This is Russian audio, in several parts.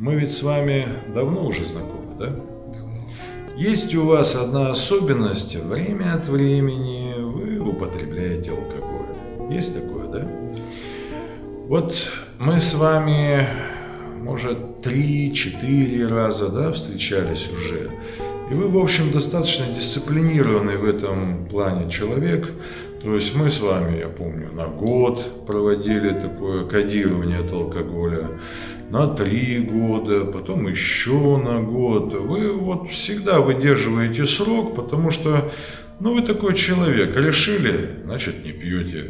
Мы ведь с вами давно уже знакомы, да? Давно. Есть у вас одна особенность: время от времени вы употребляете алкоголь. Есть такое, да? Вот мы с вами, может, 3-4 раза, да, встречались уже. И вы, в общем, достаточно дисциплинированный в этом плане человек. То есть мы с вами, я помню, на год проводили такое кодирование от алкоголя, на 3 года, потом еще на год. Вы вот всегда выдерживаете срок, потому что, ну, вы такой человек. Решили, значит, не пьете.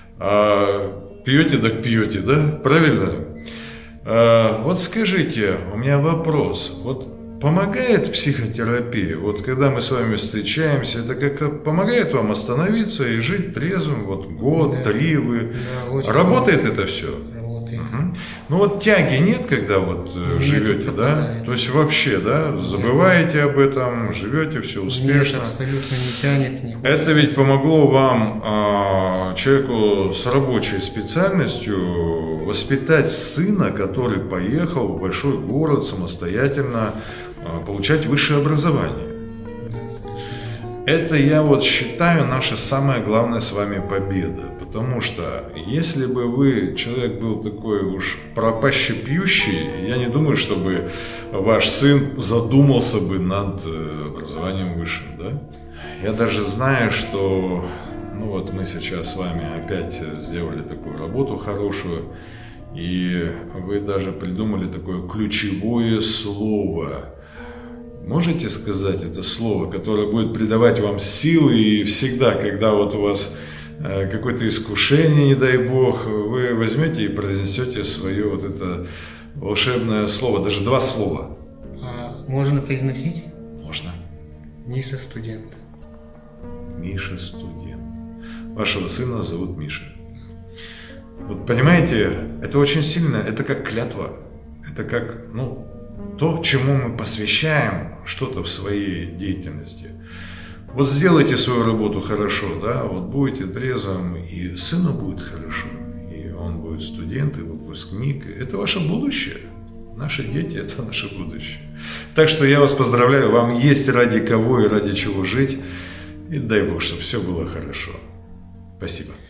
А пьете, так пьете, да? Правильно? Вот скажите, у меня вопрос. Вот помогает психотерапия? Вот когда мы с вами встречаемся, это как помогает вам остановиться и жить трезвым? Вот год, Да, 3 вы... Да, Работает это все? Работает. Угу. Ну вот тяги нет, когда вот живете, да? То есть вообще, да, забываете об этом, живете, все успешно. Нет, абсолютно не тянет. Не Это ведь помогло вам, человеку с рабочей специальностью, воспитать сына, который поехал в большой город самостоятельно получать высшее образование. Да, совершенно. Это, я вот считаю, наша самая главная с вами победа. Потому что если бы вы, человек был такой уж пропаще пьющий, я не думаю, чтобы ваш сын задумался бы над образованием высшим, да? Я даже знаю, что, ну вот мы сейчас с вами опять сделали такую работу хорошую, и вы даже придумали такое ключевое слово. Можете сказать это слово, которое будет придавать вам силы, и всегда, когда вот у вас какое-то искушение, не дай бог, вы возьмете и произнесете свое вот это волшебное слово, даже 2 слова. Можно произносить? Можно. Миша студент. Миша студент. Вашего сына зовут Миша. Вот понимаете, это очень сильно, это как клятва. Это как, ну, то, чему мы посвящаем что-то в своей деятельности. Вот сделайте свою работу хорошо, да, вот будете трезвым, и сыну будет хорошо, и он будет студент, и выпускник. Это ваше будущее. Наши дети – это наше будущее. Так что я вас поздравляю, вам есть ради кого и ради чего жить. И дай Бог, чтобы все было хорошо. Спасибо.